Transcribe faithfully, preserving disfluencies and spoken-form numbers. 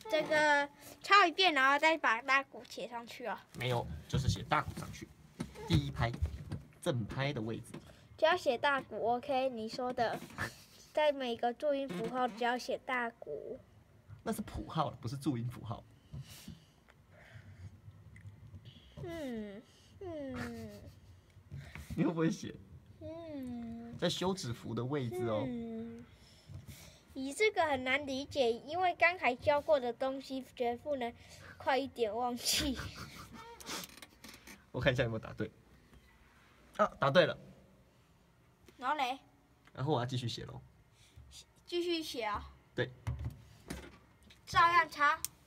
这个抄一遍，然后再把大鼓写上去哦。 没有，就是写大鼓上去，第一拍正拍的位置。 只要写大鼓 ，OK？ 你说的，在每个注音符号只要写大鼓。 那是谱号，不是注音符号。 嗯嗯。 你会不会写？ 嗯。 在休止符的位置哦。 嗯。你这个很难理解，因为刚才教过的东西绝不能快一点忘记。 我看一下有没有答对。啊，答对了。 然后嘞？ 然后我要继续写喽。 继续写啊、哦。 对。 照样抄。